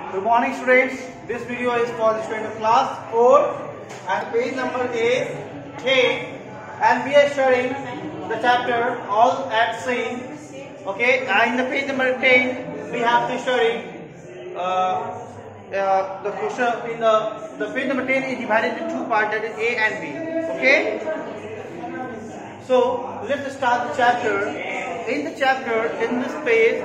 Good morning, students. This video is for the student of class 4 and page number is 10, and we are sharing the chapter All at Sea. Okay, and in the page number 10 we have to sharing the question. In the page number 10 is divided into two parts, that is A and B. Okay, so let's start the chapter. In the chapter, in this page,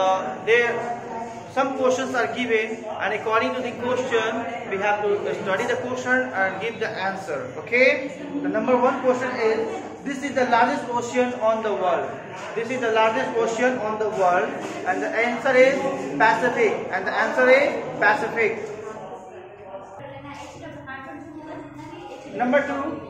some questions are given, and according to the question, we have to study the question and give the answer. Okay, the number one question is: this is the largest ocean on the world. This is the largest ocean on the world, and the answer is Pacific. And the answer is Pacific. Number two.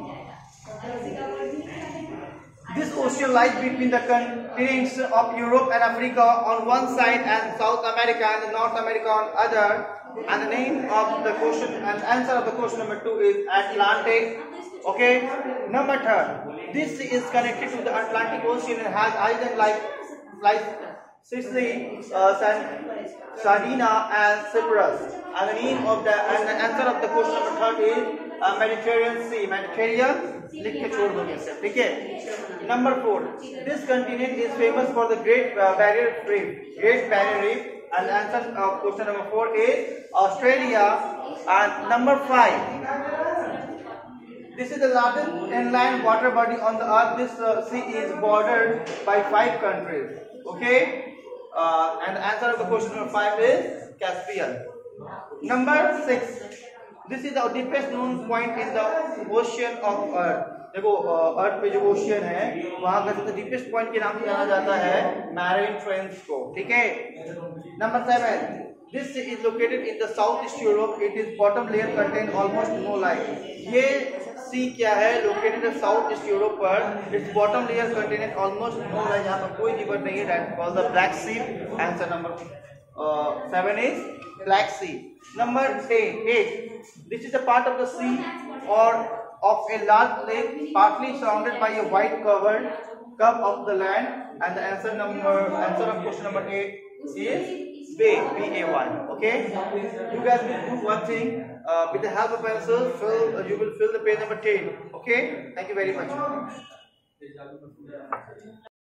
This ocean lies between the continents of Europe and Africa on one side and South America and North America on other. And the name of the question and answer of the question number 2 is Atlantic. Okay. Number 3. This is connected to the Atlantic Ocean and has islands like Sicily, Sardinia, and Cyprus. And the name of the answer of the question number 3 is Mediterranean Sea. Mediterranean. लिख के छोड़ दोगे इसे, ठीक है. Number 4. This continent is famous for the Great Barrier Reef. Great Barrier Reef. And the answer of question number 4 is Australia. And number 5. This is the largest inland water body on the earth. This sea is bordered by 5 countries. Okay. And the answer of the question number 5 is Caspian. Number 6. This is the deepest known point in the ocean of Earth. देखो अर्थ पे जो ocean है वहां का सबसे deepest point के नाम से जाना जाता है मैरिन ट्रेंच को. ठीक है. Number 7. This is located in the southeast Europe. It is bottom layer contain almost no light. ये सी क्या है? लोकेटेड है साउथ ईस्ट यूरोप पर. It's bottom layer contain almost no light. यहाँ पर कोई रिवर नहीं है. That called the Black Sea. Answer number 7 is Black Sea. Number 8. This is a part of the sea or of a large lake, partly surrounded by a white covered cup of the land. And the answer of question number 8 is Bay. B-A-Y. Okay. You guys will do one thing with the help of pencil. You will fill the page number 10. Okay. Thank you very much.